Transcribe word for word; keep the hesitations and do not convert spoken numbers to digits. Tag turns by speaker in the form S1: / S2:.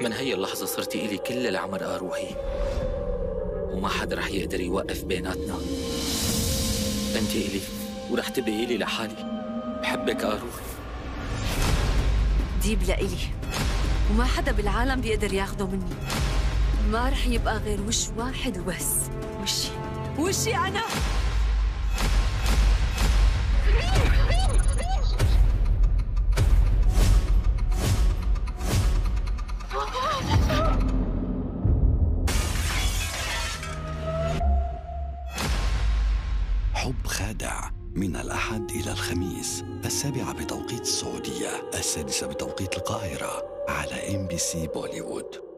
S1: من هي اللحظة صرتي إلي كل العمر آروحي، وما حدا رح يقدر يوقف بيناتنا. أنت إلي ورح تبقي إلي لحالي. بحبك آروح.
S2: ديب لإلي وما حدا بالعالم بيقدر ياخده مني. ما رح يبقى غير وش واحد وبس، وشي وشي أنا.
S3: حب خادع من الأحد إلى الخميس السابعة بتوقيت السعودية، السادسة بتوقيت القاهرة على إم بي سي بوليوود.